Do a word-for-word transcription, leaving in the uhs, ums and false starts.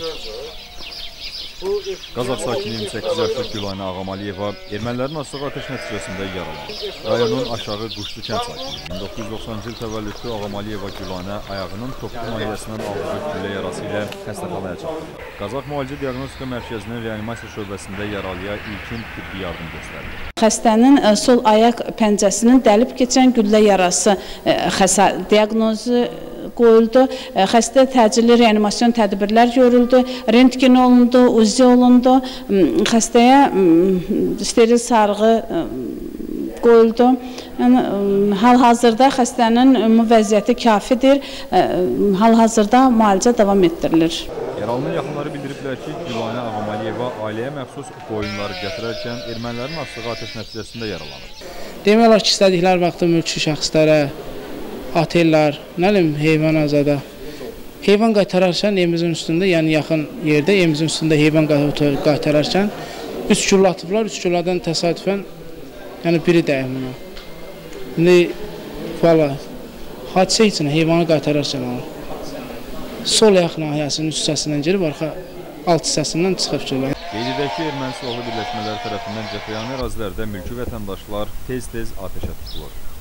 Qazax sakini iyirmi səkkiz yaşlı Gülanə Ağamaliyeva ermənilərin açdığı atəş nəticəsində yaralanır. Rayonun Aşağı Quşlu kənd sakini min doqquz yüz doxsanıncı il təvəllüdlü Ağamaliyeva Gülanə ayağının topuq nahiyəsindən aldığı güllə yarası ilə xəstəxanaya çatdırılır. Qazax Müalicə Diaqnostika Mərkəzinin reanimasiya şöbəsində yaralıya ilkin tibbi yardım göstərilir. Xəstənin sol ayaq pəncəsinin dəlib keçən güllə yarası diaqnozu qoyuldu. Xəstə təcili reanimasyon tədbirlər görüldü, rentgen olundu, uzi olundu. Xəstəyə steril sarğı qoyuldu. Yəni, hal-hazırda xəstənin ümumi vəziyyəti kafidir. Hal-hazırda müalicə davam etdirilir. Yaralının yaxınları bildiriblər ki, Gülanə Ağamaliyeva ailəyə məxsus qoyunları gətirərkən ermənilərin açdığı atəş nəticəsində yaralanır. Demək olar ki, istədikləri vaxtda mülki şəxslərə, otellər, nə bilim, heyvan azada. Heyvan qaytararkən evimizin üstündə, yəni yaxın yerdə evimizin üstündə heyvan qaytararkən üç güllü atıblar, üç güllədən təsadüfən yəni biri dəyib buna. İndi valla hadisə üçün heyvanı qaytararkən alır. Sol ayaq nahiyəsinin üst hissəsindən girib, arxa alt hissəsindən çıxıb güllə. Qeyd edək ki, erməni silahlı birləşmələri tərəfindən cəbhəyane ərazilərdə mülki vətəndaşlar tez-tez atəşə tutulur.